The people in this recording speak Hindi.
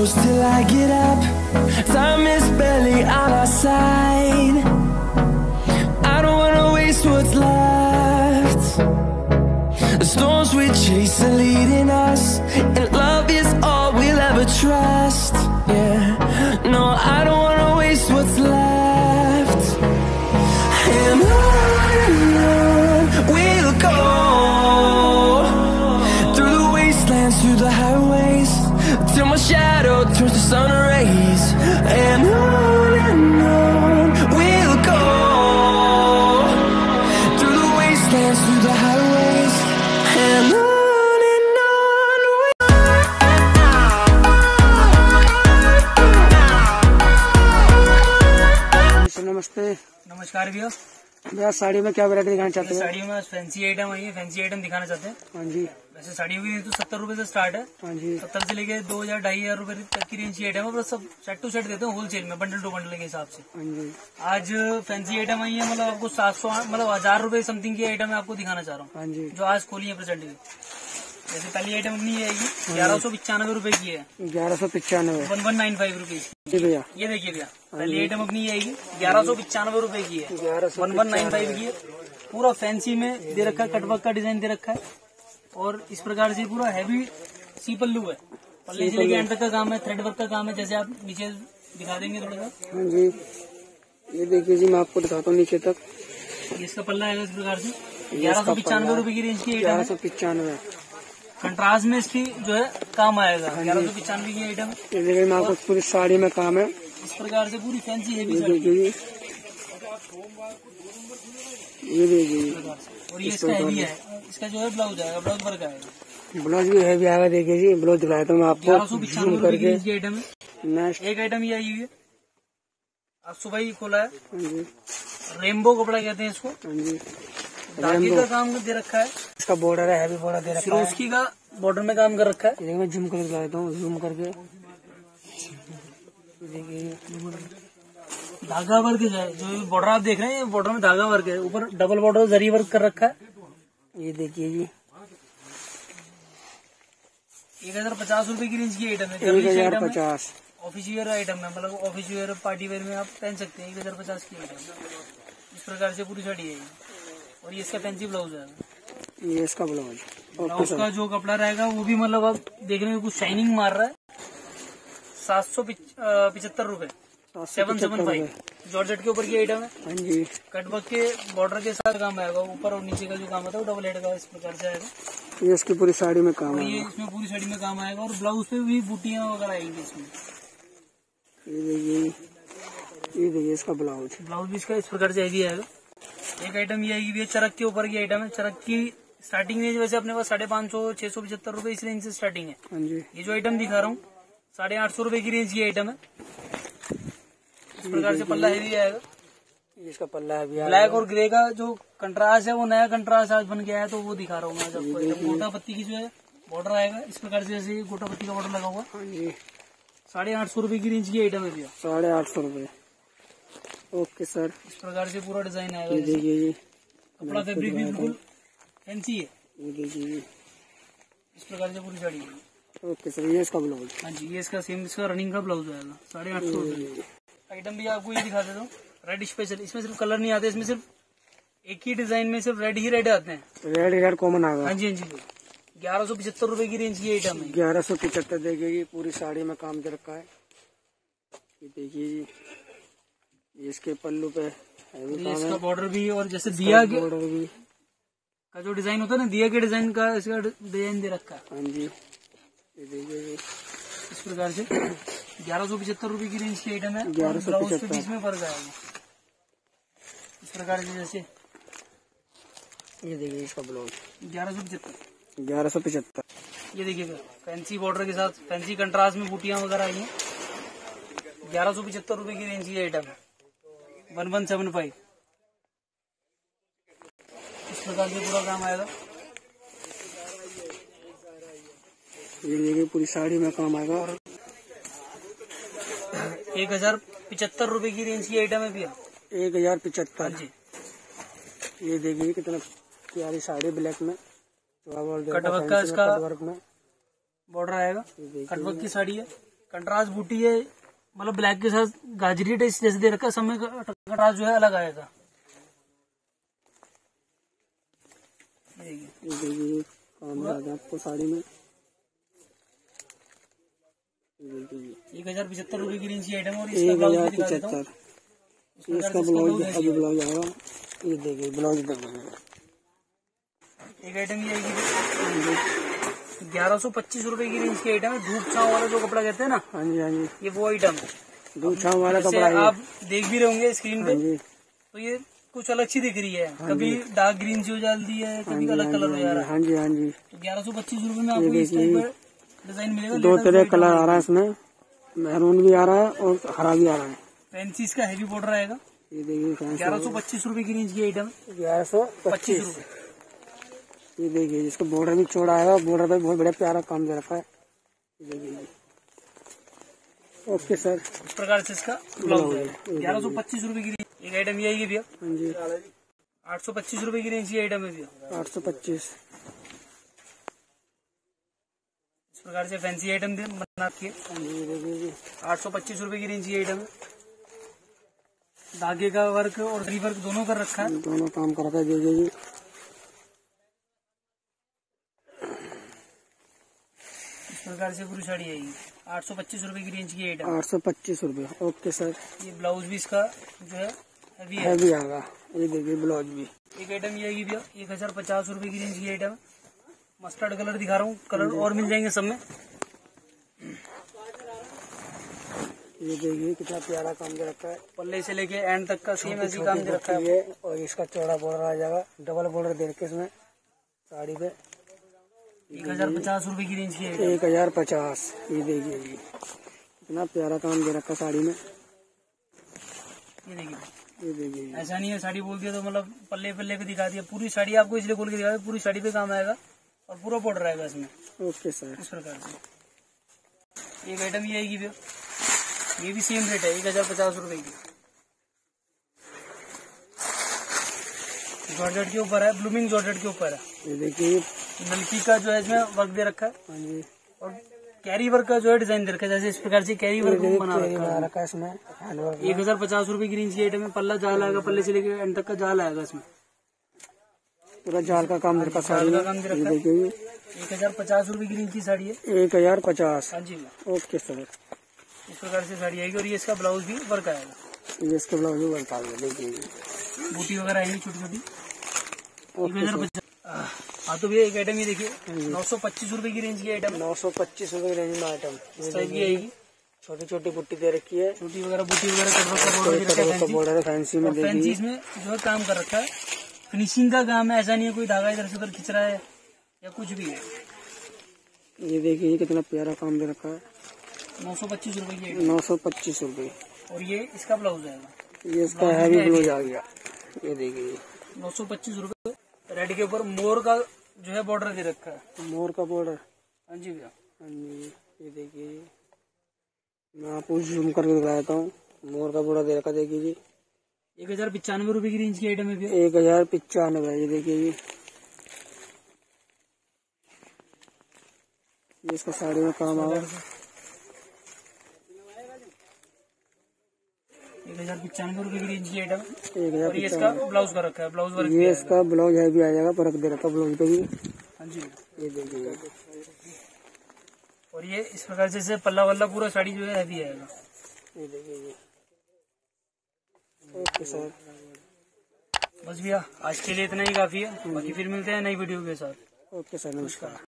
close till I get up. Time is barely on our side. I don't wanna waste what's left. The storms we chase are leading us, and love is all we'll ever trust. Yeah, no, I don't wanna waste what's left. And on we'll go, through the wastelands, through the highways, till my shadow turns to sun rays. And on we'll go, through the wastelands, through the highways, and on. नमस्ते। नमस्कार भैया। भैया साड़ी में क्या वैरायटी दिखाना चाहते हैं? साड़ियों में फैंसी आइटम आई है, फैंसी आइटम दिखाना चाहते हैं। हाँ जी। वैसे साड़ियों की तो 70 रुपए से स्टार्ट है। हाँ जी। 70 से लेके 2000-2500 रुपए तक की रेंज की आइटम है। सब सेट टू सेट देते हैं होलसेल में, बंडल टू बंडल के हिसाब से। हाँ जी। आज फैंसी आइटम आई है, मतलब आपको 700 मतलब 1000 रुपए समथिंग की आइटम है, आपको दिखाना चाह रहा हूँ। हाँ जी। जो आज खोली है प्रेजेंट की। जैसे पहली आइटम अपनी आएगी 1195 रुपए की है। 1195। 1195 रुपीज। भैया ये देखिए भैया, पहली आइटम अपनी आएगी 1195 रुपए की है। 1195 की है। पूरा फैंसी में दे रखा है, कटवर्क का डिजाइन दे रखा है, और इस प्रकार से पूरा हैवी सी पल्लू है। पल्ले से लेके एंड तक का काम है, थ्रेड वर्क का काम है। जैसे आप नीचे दिखा देंगे थोड़ा सा। हाँ जी, ये देखिए जी, मैं आपको दिखाता हूँ नीचे तक। इसका पल्ला है इस प्रकार से 1195 रुपए की रेंज की आइटम है। 1195। कंट्रास्ट में इसकी जो है काम आएगा। 1195 की आइटम है। ये देखिए, मैं आपको पूरी साड़ी में काम है इस प्रकार से, पूरी फैंसी हैवी ये साड़ी। देखिए, ये देखिए। और ये इसका हैवी है। इसका जो है ब्लाउज आएगा, ब्लाउज वर्क आएगा। ब्लाउज भी हैवी आएगा। देखिए जी, ब्लाउज दिखाता हूँ आपको 1195 रुपए की रेंज की आइटम है। नेक्स्ट एक आइटम ये आई हुई है, आज सुबह ही खोला है। हाँ जी। रेनबो कपड़ा कहते हैं इसको। हाँ जी। धागे का काम दे रखा है। इसका बॉर्डर है, हैवी बॉर्डर दे रखा है। फिरोजकी का बॉर्डर में काम कर रखा है। देखिए, मैं जूम करके दिखा देता हूँ, जूम करके देखिए। धागा वर्क है, जो बॉर्डर आप देख रहे हैं, बॉर्डर में धागा वर्क है। ऊपर डबल बॉर्डर जरी वर्क कर रखा है। ये देखिए जी, 1050 रुपए की रेंज की आइटम है। 1050। ऑफिस वेयर आइटम है, मतलब ऑफिस वेयर पार्टी वेयर में आप पहन सकते हैं। 1050 की आइटम इस प्रकार से पूरी साड़ी है। और ये इसका फैंसी ब्लाउज है। ये इसका ब्लाउज। ब्लाउज का जो कपड़ा रहेगा वो भी मतलब आप देखने में कुछ शाइनिंग मार रहा है। 775 रुपए, 775। जॉर्जेट के ऊपर की आइटम है। हाँ जी। कटवर्क के बॉर्डर के साथ काम आएगा। ऊपर और नीचे का जो काम होता है वो डबल हेड का इस प्रकार से आएगा। ये इसकी पूरी साड़ी में काम और है। ये इसमें पूरी साड़ी में काम आएगा। और ब्लाउज पे भी बूटियां वगैरह आएंगी इसमें। ये देखिए, ये देखिए इसका ब्लाउज। ब्लाउज भी इसका इस प्रकार से हैवी आएगा। एक आइटम ये आएगी, चरक के ऊपर की आइटम है। चरक की स्टार्टिंग रेंज वैसे अपने पास 550, 675 रुपए इस रेंज से स्टार्टिंग है। हाँ जी। ये जो आइटम दिखा रहा हूँ 850 रुपए की रेंज की आइटम है। इस प्रकार से पल्ला हैवी आएगा। इसका पल्ला है ब्लैक और ग्रे का जो कंट्रास्ट है, वो नया कंट्रास्ट आज बन गया है, तो वो दिखा रहा हूँ मैं आपको। गोटा पत्ती की जो है बॉर्डर आएगा इस प्रकार से, जैसे गोटा पत्ती का बॉर्डर लगा हुआ। हाँ जी। 850 रुपए की रेंज की आइटम है भैया। 850 रुपए। Okay sir. इस प्रकार से पूरा डिजाइन आएगा। ये देखिए, ये कपड़ा फैब्रिक भी बिल्कुल फैंसी है। ये देखिए, इस प्रकार से पूरी साड़ी है। ओके सर। ये इसका ब्लाउज। हाँ जी, ये इसका सेम इसका रनिंग का ब्लाउज आएगा। 850 रुपए। आइटम भी आपको ये दिखा देता हूँ, रेड स्पेशल। इसमें सिर्फ कलर नहीं आते, इसमें सिर्फ एक ही डिजाइन में सिर्फ रेड ही रेड आते हैं। रेड कॉमन आएगा। हाँ जी, हाँ जी। 1175 रुपए की रेंज की आइटम है। 1175। देखिए, पूरी साड़ी में काम दे रखा है। ये देखिए, ये इसके पल्लू पे इसका बॉर्डर भी, और जैसे दिया के बॉर्डर भी का जो डिजाइन होता है ना, दिया के डिजाइन का इसका डिजाइन दे रखा है। हाँ जी। ये देखिए, इस प्रकार से 1175 रुपए की रेंज की आइटम है। 1175 के बीच में फर्क आएगा इस प्रकार से। जैसे ये देखिए इसका ब्लाउज 1175। ये देखिएगा, फैंसी बॉर्डर के साथ फैंसी कंट्रास्ट में बूटियां वगैरह आई हैं। 1175 रुपए की रेंज की आइटम है। 1175 इस प्रकार से पूरा काम आएगा। ये देखिए, पूरी साड़ी में काम आएगा। और 1075 रुपए की रेंज की आइटम है भैया। 1075 जी। ये देखिए कितना प्यारी साड़ी, ब्लैक में कटवर्क का इसका कटवर्क में बॉर्डर आएगा। कटवर्क की साड़ी है। कंट्रास्ट बूटी है, मतलब ब्लैक के साथ गाजरी टेस्ट जैसे दे रखा है, सब में कंट्रास्ट जो है अलग आएगा। ये देखिए काम आएगा आपको साड़ी में। 1075 रुपए की रेंज की आइटम और 1075। इसका ब्लाउज अभी ब्लाउज आएगा। ये देखिए ब्लाउज देखिए। एक आइटम ये आएगी 1125 रुपए की रेंज की आइटम है। धूप छांव वाला जो कपड़ा कहते हैं ना, हाँ जी हाँ जी, ये वो आइटम है। धूप छांव वाला कपड़ा है। आप देख भी रहे होंगे स्क्रीन पे, हाँ तो ये कुछ अलग सी दिख रही है। कभी डार्क ग्रीन सी हो जाती है, कभी अलग कलर हो जा रहा है। हाँ जी हाँ जी। तो 1125 रुपए में आपको इस टाइप का डिजाइन मिलेगा। 2 तरह कलर आ रहा है इसमें, मैरून भी आ रहा है और हरा भी आ रहा है। फैंसी इसका हैवी बॉर्डर आएगा। ये देखिए 1125 रुपए की रेंज की आइटम है। 1125 रुपए। ये देखिए इसका बॉर्डर भी चौड़ा आएगा, बॉर्डर पे बहुत बड़ा प्यारा काम दे रखा है। ये देखिए। ओके सर, इस प्रकार से इसका ब्लाउज है। 1125 रुपए की रेंज। एक आइटम ये आएगी भैया। हाँ जी 825 रुपए की रेंज की आइटम है भैया। 825। इस प्रकार से फैंसी आइटम बना के 825 रुपए की रेंज की आइटम है। धागे का वर्क और जरी वर्क दोनों कर रखा है। दोनों काम कर रखा है। देखिए इस प्रकार से पूरी साड़ी आएगी। 825 रुपए की रेंज की आइटम। 825 रुपए। ओके सर। ये ब्लाउज भी इसका जो है हैवी है। हैवी आएगा। ये देखिए ब्लाउज भी। एक आइटम ये आएगी भैया 1050 रुपए की रेंज की आइटम। मस्टर्ड कलर दिखा रहा हूँ, कलर और मिल जाएंगे सब में। ये देखिए कितना प्यारा काम दे रखा है। पल्ले से लेके एंड तक का सेम ऐसी काम दे रखा है। ये और इसका चौड़ा बॉर्डर आ जाएगा, डबल बॉर्डर दे रखे इसमें साड़ी पे। 1050 रुपए की रेंज की आइटम। 1050। ये देखिए जी कितना प्यारा काम दे रखा साड़ी में। ये देखिए, ये देखिए ऐसा नहीं है साड़ी बोल दिया तो मतलब पल्ले पल्ले पे दिखा दिया। पूरी साड़ी आपको इसलिए खोल के दिखा दिया, पूरी साड़ी पे काम आएगा और पूरा बॉर्डर आएगा इसमें। Okay sir. इस प्रकार से एक आइटम ये आएगी भैया, ये भी सेम रेट है 1050 रुपए की। जॉर्जेट के ऊपर है, ब्लूमिंग जॉर्जेट के ऊपर है। ये देखिए नलकी का जो है इसमें वर्क दे रखा है। हाँ जी। और कैरी वर्क का जो है डिजाइन दे रखा है, जैसे इस प्रकार से कैरी वर्क बना रखा है। इसमें 1050 रुपए की रेंज की आइटम है। पल्ला जाल आएगा, पल्ले से लेकर एंड तक का जाल आएगा इसमें। पूरा जाल का काम दे रखा साड़ी का काम दे रखा है। देखिए 1050 रुपए की रेंज की साड़ी है। 1050। हाँ जी, ओके सर। इस प्रकार से साड़ी आएगी और ये इसका ब्लाउज भी वर्क आएगा। ये इसका ब्लाउज भी वर्क आ गया। देखिए बूटी वगैरह आएगी छोटी छोटी। 1050। हाँ तो भैया एक आइटम ये देखिए 925 रुपए की रेंज की आइटम। 925 रुपए रेंज में आइटम इस टाइप की आएगी। छोटी छोटी बुट्टी दे रखी है। छोटी वगैरह बूटी वगैरह का बॉर्डर है फैंसी में। फैंसी इसमें जो है काम कर रखा है, फिनिशिंग का काम है। ऐसा नहीं है कोई धागा इधर से उधर खिंच रहा है या कुछ भी है। ये देखिए कितना प्यारा काम दे रखा है। 925 रुपए की आइटम। 925 रुपए। और ये इसका ब्लाउज आएगा। ये इसका हैवी ब्लाउज आ गया। ये देखिए 925 रुपए। रेड के ऊपर मोर का जो है बॉर्डर दे रखा है। मोर का बॉर्डर। हाँ जी भैया। हाँ जी। ये देखिए मैं आपको जूम करके दिखा देता हूँ। मोर का बॉर्डर दे रखा। देखिए जी 1095 रुपए की रेंज की आइटम है भैया। 1095। ये देखिए जी ये इसका साड़ी में काम आएगा। 1095 रुपए की रेंज की आइटम। 1095। और ये इसका ब्लाउज का रखा है, ब्लाउज वर्क। ये इसका ब्लाउज है भी आ जाएगा, परख दे रखा ब्लाउज पे भी। हाँ जी। ये देखिए और ये इस प्रकार से पल्ला वल्ला पूरा साड़ी जो है हैवी आएगा। ये देखिए। Okay sir. बस भैया आज के लिए इतना ही काफी है। बाकी फिर मिलते हैं नई वीडियो के साथ। ओके सर, नमस्कार।